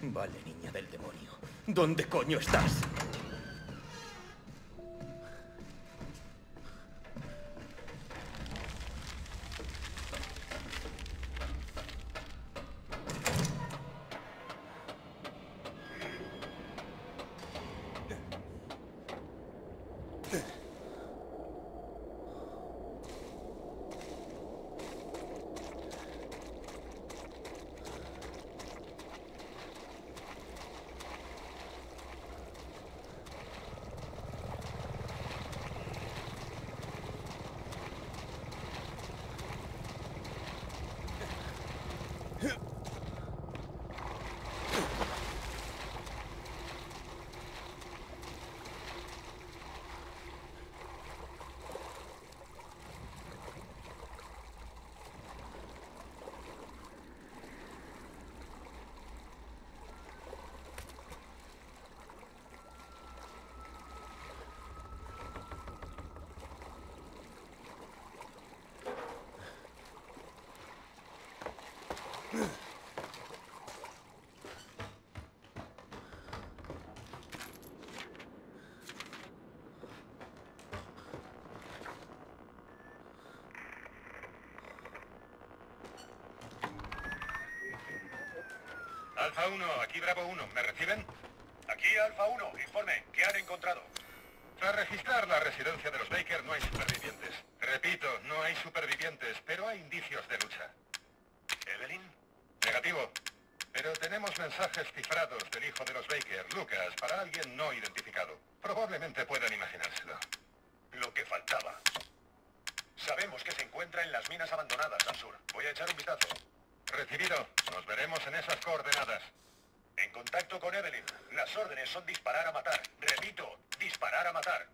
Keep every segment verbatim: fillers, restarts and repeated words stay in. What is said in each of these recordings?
Vale, niña del demonio. ¿Dónde coño estás? Alfa uno, aquí Bravo uno, ¿me reciben? Aquí Alfa uno, informe, ¿qué han encontrado? Tras registrar la residencia de los Baker no hay supervivientes. Repito, no hay supervivientes, pero hay indicios de lucha. ¿Evelyn? Negativo. Pero tenemos mensajes cifrados del hijo de los Baker, Lucas, para alguien no identificado. Probablemente puedan imaginárselo. Lo que faltaba. Sabemos que se encuentra en las minas abandonadas al sur. Voy a echar un vistazo. Recibido. Nos veremos en esas coordenadas. En contacto con Evelyn. Las órdenes son disparar a matar. Repito, disparar a matar.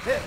¡Joder!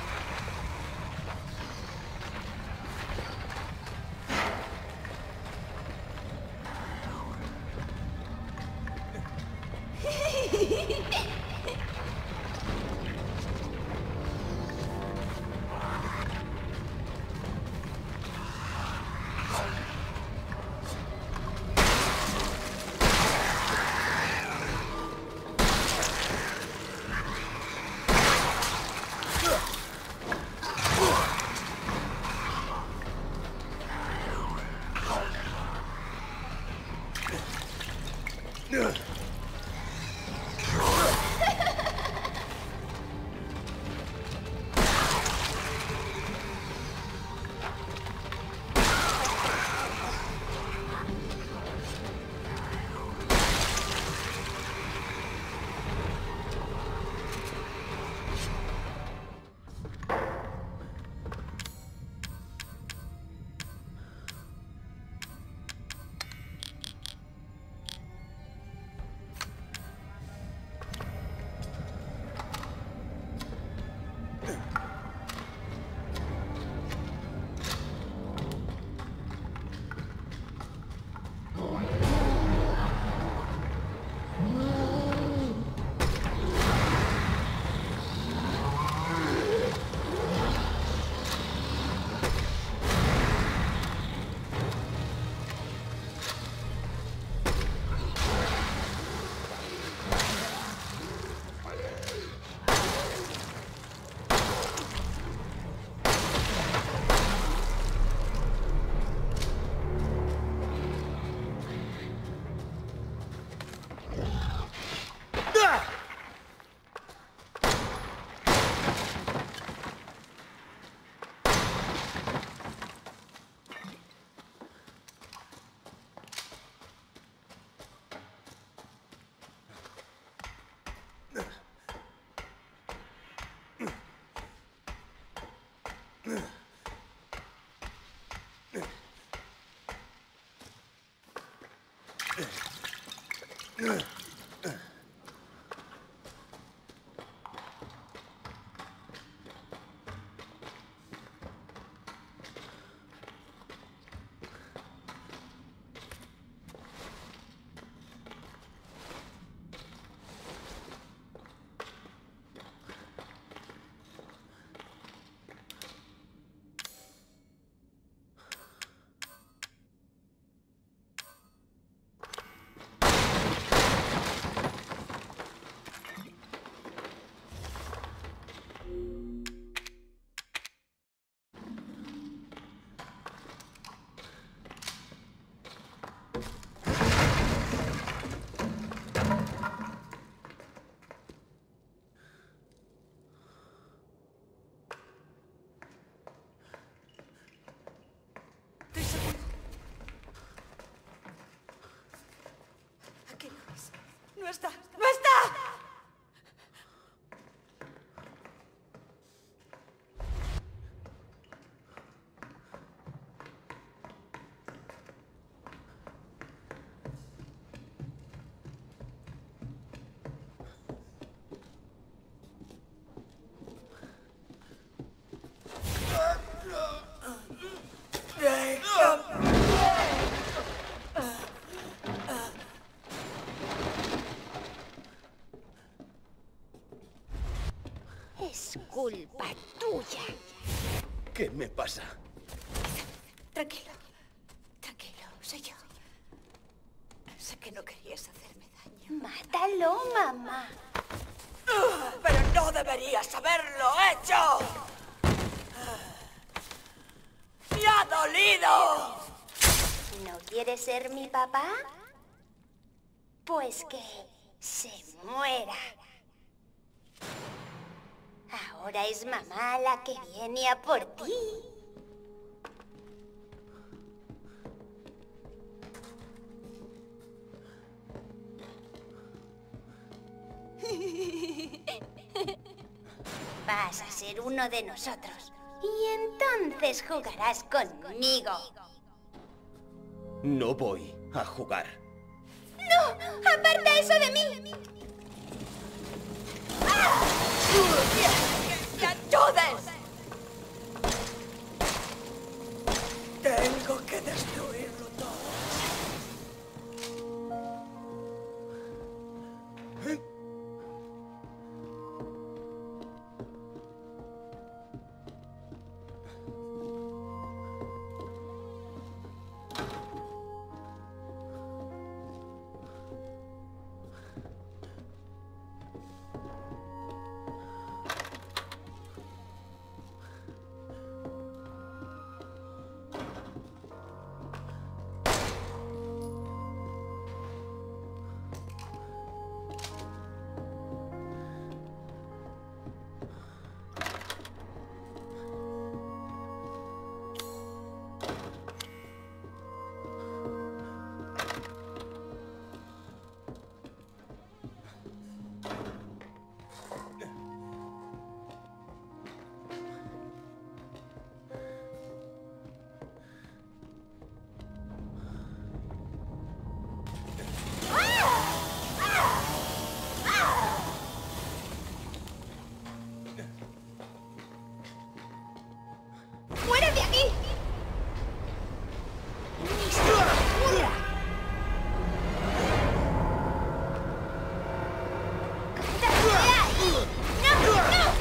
¡No está! ¡No está! Es culpa tuya. ¿Qué me pasa? Tranquilo. Tranquilo. Soy yo. Sé que no querías hacerme daño. Mátalo, mamá. ¡Pero no deberías haberlo hecho! ¡Me ha dolido! ¿No quieres ser mi papá? Pues que se muera. Ahora es mamá la que viene a por ti. Vas a ser uno de nosotros. Y entonces jugarás conmigo. No voy a jugar. ¡No! ¡Aparta eso de mí! ¡Ah! me ayudes! Tengo que destruirlo todo. ¡Fuera de aquí! ¡Ni se te ocurra! ¡Quítate de ahí! ¡No, no!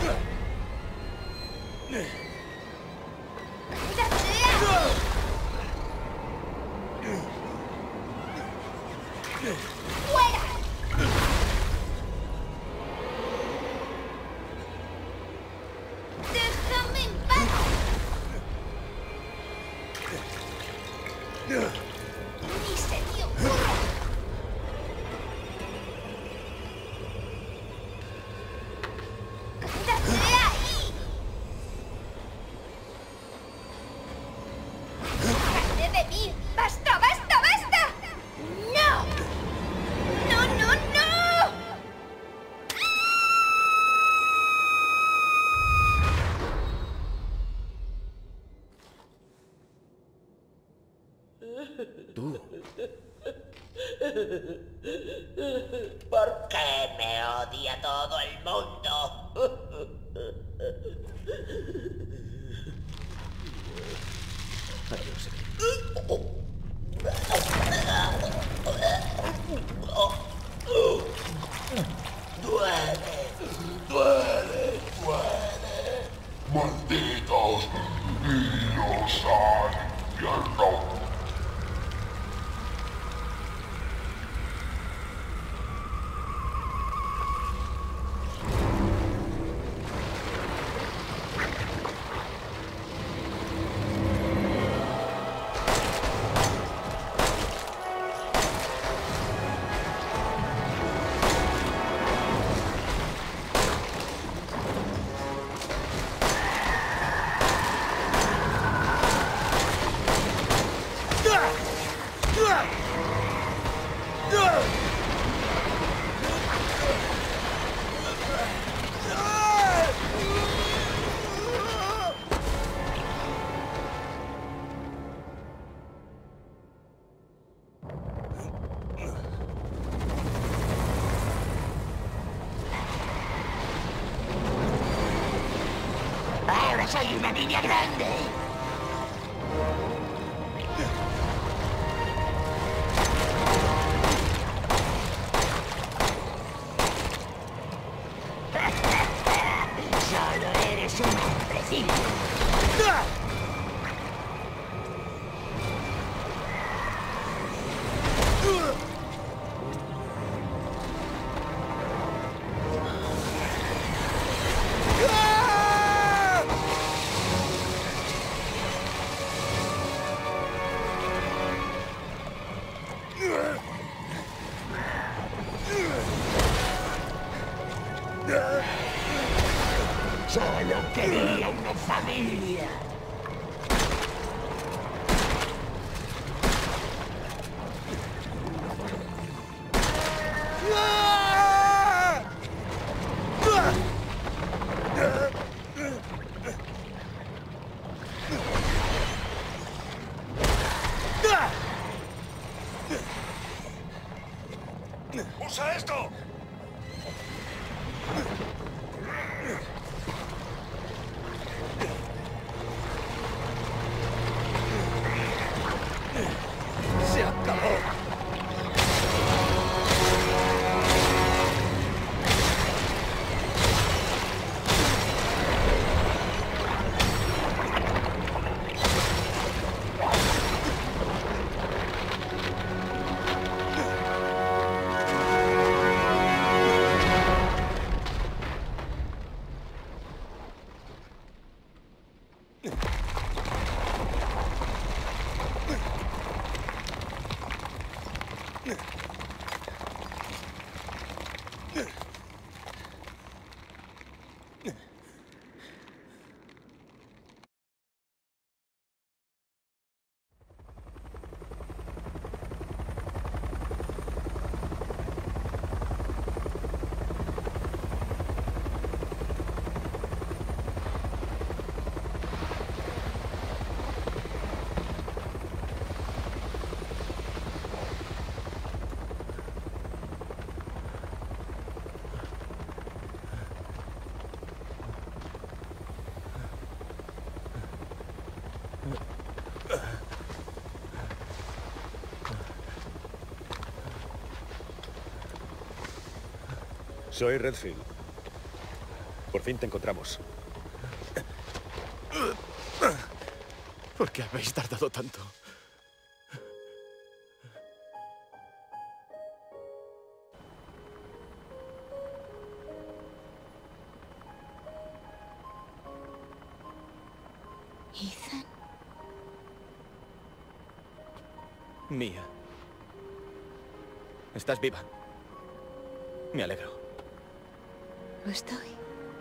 ¡Quítate de ahí! ¡Fuera! ¡Déjame en paz! ¡Ni se te ocurra! ¡Quítate de ahí! ¡Déjate de mí! ¡Basta, basta, basta! ¡No! ¡No, no, no! Tú. ¿Por qué me odia todo el mundo? Adiós. Duele, duele, duele. ¡Malditos! ¡Iros al infierno! Ahora soy una niña grande. Solo eres un imbécil. Solo quería una familia. ¡Usa esto! Soy Redfield. Por fin te encontramos. ¿Por qué habéis tardado tanto? Ethan. Mía. Estás viva. Me alegro. Lo estoy.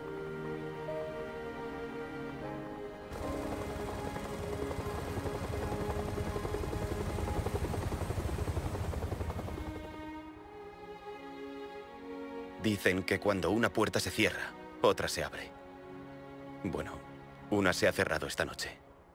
Dicen que cuando una puerta se cierra, otra se abre. Bueno, una se ha cerrado esta noche.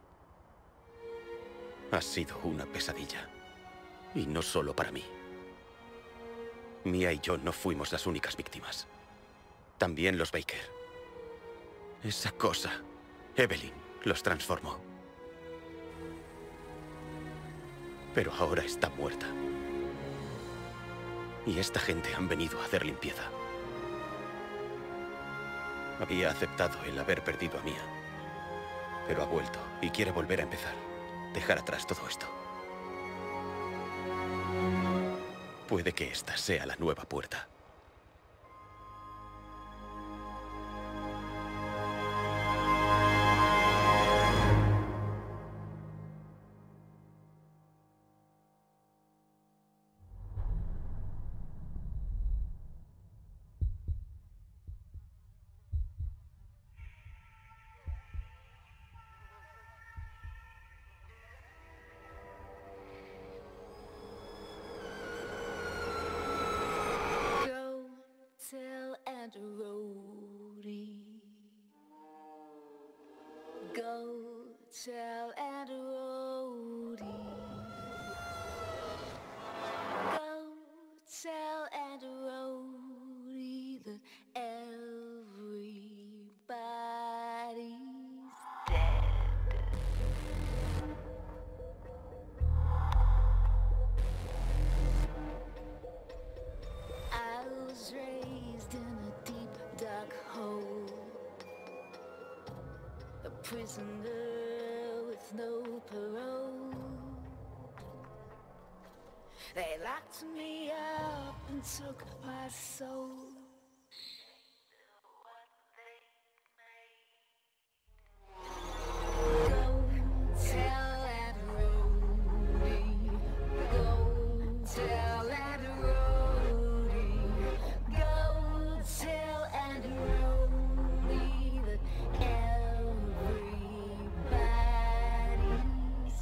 Ha sido una pesadilla. Y no solo para mí. Mia y yo no fuimos las únicas víctimas. También los Baker. Esa cosa, Evelyn, los transformó. Pero ahora está muerta. Y esta gente han venido a hacer limpieza. Había aceptado el haber perdido a Mia. Pero ha vuelto y quiere volver a empezar. Dejar atrás todo esto. Puede que esta sea la nueva puerta. Go tell Aunt Rhodey. Go tell Aunt Rhodey that everybody's dead. I was raised in a deep dark hole, a prisoner with no parole. They locked me up and took my soul. Go tell Aunt Rhodey. Go tell Aunt Rhodey. Go tell Aunt Rhodey that everybody's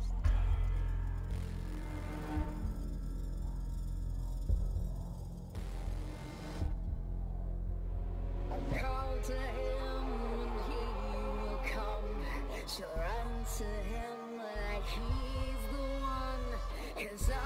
call to him and he will come. She'll run to him like he's the one. 'Cause I